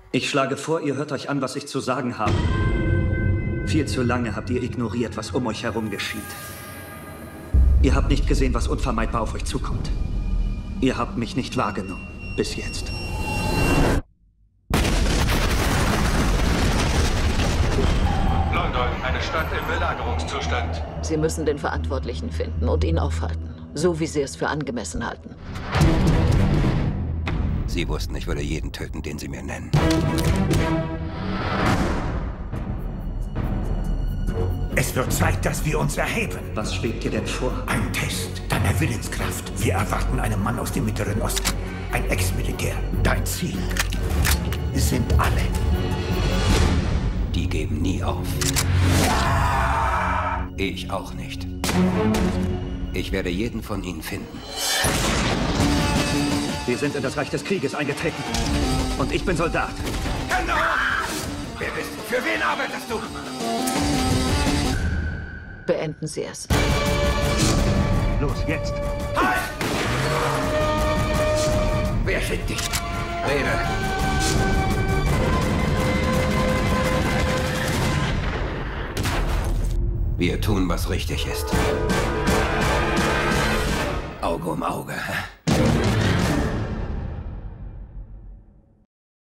Ich schlage vor, ihr hört euch an, was ich zu sagen habe. Viel zu lange habt ihr ignoriert, was um euch herum geschieht. Ihr habt nicht gesehen, was unvermeidbar auf euch zukommt. Ihr habt mich nicht wahrgenommen. Bis jetzt. London, eine Stadt im Belagerungszustand. Sie müssen den Verantwortlichen finden und ihn aufhalten. So wie Sie es für angemessen halten. Sie wussten, ich würde jeden töten, den Sie mir nennen. Es wird Zeit, dass wir uns erheben. Was schwebt dir denn vor? Ein Test deiner Willenskraft. Wir erwarten einen Mann aus dem Mittleren Osten. Ein Ex-Militär. Dein Ziel sind alle. Die geben nie auf. Ich auch nicht. Ich werde jeden von ihnen finden. Wir sind in das Reich des Krieges eingetreten. Und ich bin Soldat. Hände hoch! Wer bist du? Für wen arbeitest du? Beenden Sie es. Los, jetzt! Halt! Wer schickt dich? Rede. Wir tun, was richtig ist. Auge um Auge.